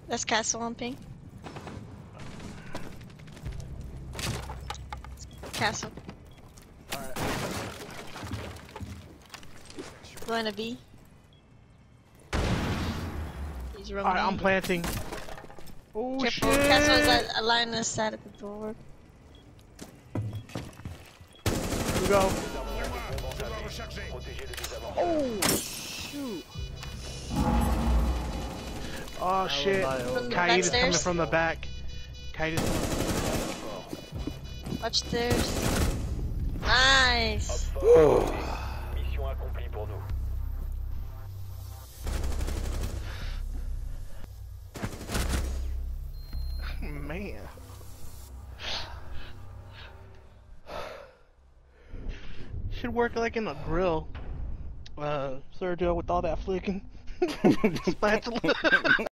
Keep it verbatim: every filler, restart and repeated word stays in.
That's castle on ping. Castle. Alright. Going to B. He's rolling. Alright, I'm planting. Oh Careful, shit! Castle is at a line of sight at the door. Here we go. Oh shoot! Oh shit! From the Kaid back is coming stairs? from the back. Kaid is. Watch stairs. Nice! Mission accomplie pour nous. Man. Should work like in a grill. Uh, Sergio with all that flicking. Spatula.